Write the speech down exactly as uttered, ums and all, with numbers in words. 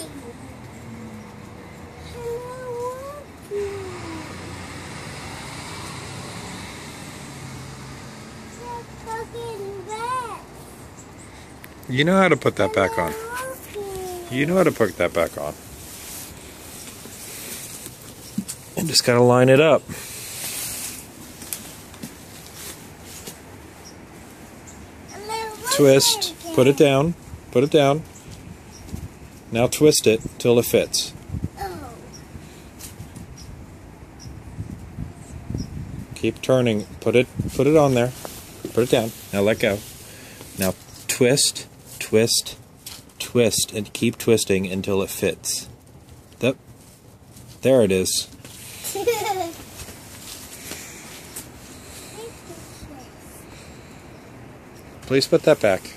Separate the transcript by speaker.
Speaker 1: You know how to put that back on. You know how to put that back on. You just gotta line it up. Twist. Put it down. Put it down. Now twist it till it fits. Keep turning. Put it put it on there. Put it down. Now let go. Now twist, twist, twist, and keep twisting until it fits. Yep. There it is. Please put that back.